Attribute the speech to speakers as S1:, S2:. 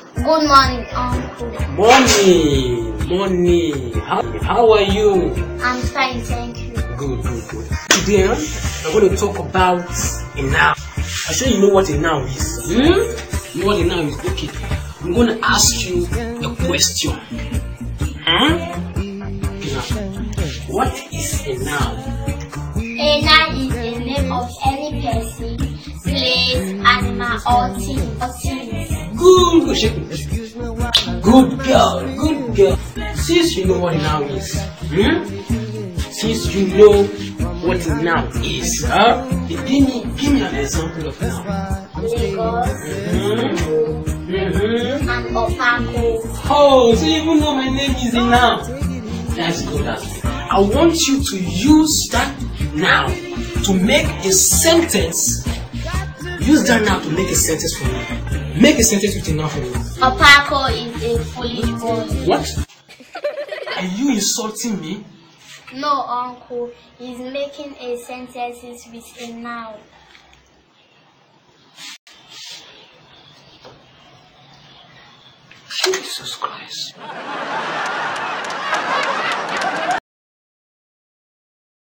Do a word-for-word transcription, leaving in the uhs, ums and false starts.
S1: Good morning, Uncle.
S2: Morning, morning. How, how are you?
S1: I'm fine, thank you.
S2: Good, good, good. Today, I'm going to talk about a noun. I'm sure you know what a noun is. Hmm? You know what a noun is? Okay. I'm going to ask you a question. Hmm? Now, what is a noun?
S1: A noun is the name of any person, place, animal, or thing, or things.
S2: Good, good, shake it. Good girl, good girl. Since you know what a noun is, hmm? Since you know what a noun is, huh? Give me, give me an example of noun.
S1: Lagos,
S2: Mm-hmm. Mm-hmm.
S1: and Okpako.
S2: Oh, so you even know my name is a noun. That's good. That's good. I want you to use that noun to make a sentence. Use that noun to make a sentence for me. Make a sentence with a noun for me.
S1: Okpako is a foolish boy.
S2: What? Are you insulting me?
S1: No, Uncle. He's making a sentence with a noun.
S2: Jesus Christ.